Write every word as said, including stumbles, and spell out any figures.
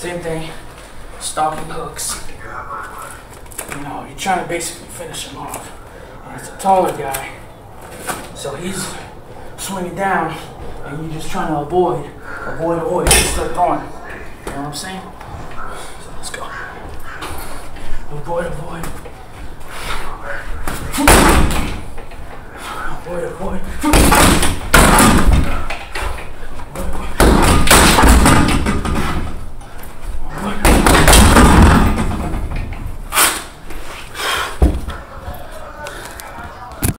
Same thing, stalking hooks. You know, you're trying to basically finish him off. And it's a taller guy, so he's swinging down, and you're just trying to avoid, avoid, avoid, and start throwing. You know what I'm saying? So let's go. Avoid, avoid. Avoid, avoid.